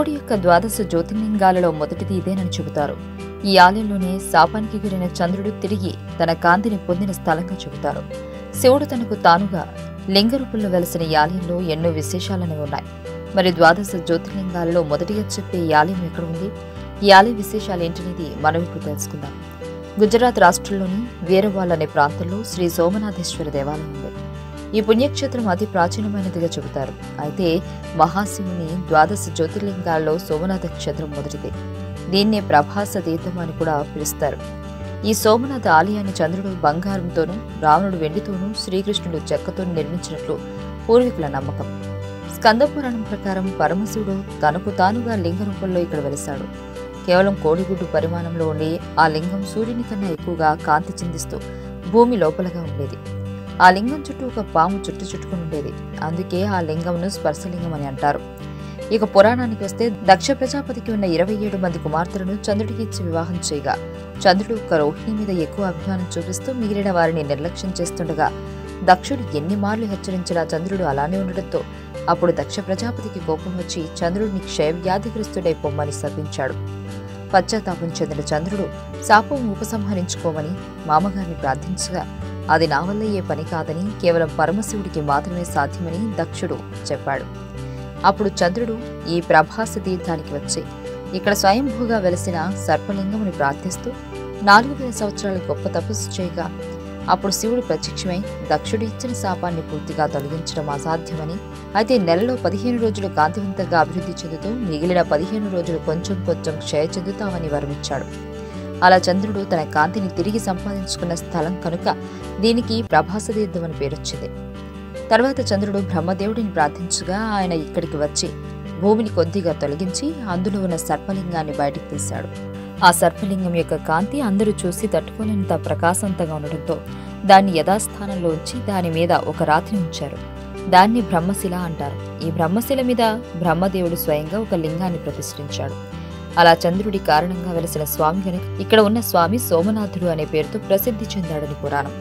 శివుడి యొక్క ద్వాదశ జ్యోతిర్లింగాలలో మొదటిది ఇదేనని చెబుతారు. ఈ ఆలయంలోనే శాపానికి గురైన చంద్రుడు తిరిగి తన కాంతిని పొందిన స్థలంగా చెబుతారు. శివుడు తనకు తానుగా లింగ రూపంలో వెలసిన ఈ ఆలయంలో ఎన్నో విశేషాలనే ఉన్నాయి. మరి ద్వాదశ జ్యోతిర్లింగాలలో మొదటిగా చెప్పే ఈ ఆలయం ఎక్కడ ఉంది? ఈ ఆలయ విశేషాలు ఏంటనేది మనం ఇప్పుడు తెలుసుకుందాం. గుజరాత్ రాష్ట్రంలోని వీరవాల్ అనే ప్రాంతంలో శ్రీ సోమనాథేశ్వర దేవాలయం ఉంది. ఈ పుణ్యక్షేత్రం అతి ప్రాచీనమైనదిగా చెబుతారు. అయితే మహాశివుని ద్వాదశ జ్యోతిర్లింగాల్లో సోమనాథ క్షేత్రం మొదటిది. దీన్నే ప్రభాస తీర్థం అని కూడా పిలుస్తారు. ఈ సోమనాథ ఆలయాన్ని చంద్రుడు బంగారంతోనూ, రావణుడు వెండితోనూ, శ్రీకృష్ణుడు చెక్కతోనూ నిర్మించినట్లు పూర్వీకుల నమ్మకం. స్కంద పురాణం ప్రకారం పరమశివుడు తనకు తానుగా లింగ రూపంలో ఇక్కడ వెలిశాడు. కేవలం కోడిగుడ్డు పరిమాణంలో ఉండే ఆ లింగం సూర్యుని కన్నా ఎక్కువగా కాంతి చిందిస్తూ భూమి లోపలగా ఉండేది. ఆ లింగం చుట్టూ ఒక పాము చుట్టుకుని ఉండేది. అందుకే ఆ లింగంను స్పర్శలింగం అని అంటారు. ఇక పురాణానికి వస్తే దక్ష ప్రజాపతికి ఉన్న 27 మంది కుమార్తెలను చంద్రుడికి ఇచ్చి వివాహం చేయగా చంద్రుడు ఒక రోహిణి మీద ఎక్కువ అభిమానం చూపిస్తూ మిగిలిన వారిని నిర్లక్ష్యం చేస్తుండగా దక్షుడు ఎన్ని మార్లు హెచ్చరించినా చంద్రుడు అలానే ఉండడంతో అప్పుడు దక్ష ప్రజాపతికి కోపం వచ్చి చంద్రుడిని క్షయవ్యాధిగ్రస్తుడై పొమ్మని శపించాడు. పశ్చాత్తాపం చెందిన చంద్రుడు శాపం ఉపసంహరించుకోమని మామగారిని ప్రార్థించగా అది నా వల్ల ఏ పని కాదని, కేవలం పరమశివుడికి మాత్రమే సాధ్యమని దక్షుడు చెప్పాడు. అప్పుడు చంద్రుడు ఈ ప్రభాస తీర్థానికి వచ్చి ఇక్కడ స్వయంభూగా వెలసిన సర్పలింగముని ప్రార్థిస్తూ 4000 సంవత్సరాల గొప్ప తపస్సు చేయగా అప్పుడు శివుడు ప్రత్యక్షమై దక్షుడు ఇచ్చిన శాపాన్ని పూర్తిగా తొలగించడం అసాధ్యమని, అయితే నెలలో 15 రోజులు కాంతివంతంగా అభివృద్ధి చెందుతూ మిగిలిన 15 రోజులు కొంచెం కొంచెం క్షయ చెందుతామని వరమిచ్చాడు. అలా చంద్రుడు తన కాంతిని తిరిగి సంపాదించుకున్న స్థలం కనుక దీనికి ప్రభాస తీర్థం అని పేరొచ్చింది. తర్వాత చంద్రుడు బ్రహ్మదేవుడిని ప్రార్థించగా ఆయన ఇక్కడికి వచ్చి భూమిని కొద్దిగా తొలగించి అందులో ఉన్న సర్పలింగాన్ని బయటికి తీశాడు. ఆ సర్పలింగం యొక్క కాంతి అందరూ చూసి తట్టుకోలేనంత ప్రకాశవంతంగా ఉండడంతో దాన్ని యథాస్థానంలో ఉంచి దాని మీద ఒక రాత్రి ఉంచారు. దాన్ని బ్రహ్మశిల అంటారు. ఈ బ్రహ్మశిల మీద బ్రహ్మదేవుడు స్వయంగా ఒక లింగాన్ని ప్రతిష్ఠించాడు. అలా చంద్రుడి కారణంగా వెలసిన స్వామి గనుక ఇక్కడ ఉన్న స్వామి సోమనాథుడు అనే పేరుతో ప్రసిద్ధి చెందాడని పురాణం.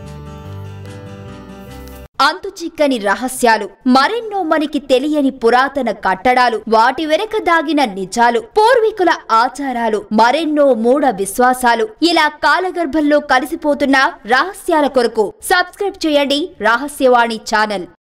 అంతుచిక్కని రహస్యాలు, మరెన్నో మనకి తెలియని పురాతన కట్టడాలు, వాటి వెనక దాగిన నిజాలు, పూర్వీకుల ఆచారాలు, మరెన్నో మూఢ విశ్వాసాలు, ఇలా కాలగర్భంలో కలిసిపోతున్న రహస్యాల కొరకు సబ్స్క్రైబ్ చేయండి రహస్యవాణి ఛానల్.